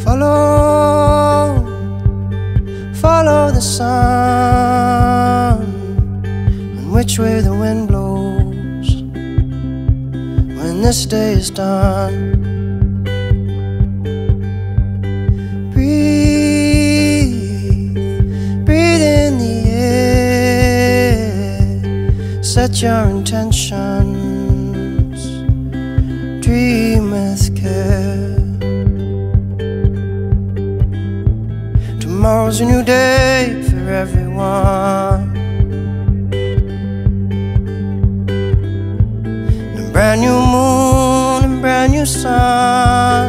Follow the sun, and which way the wind blows when this day is done. Breathe in the air, set your intentions, dream with care. Tomorrow's a new day for everyone, and a brand new moon and brand new sun.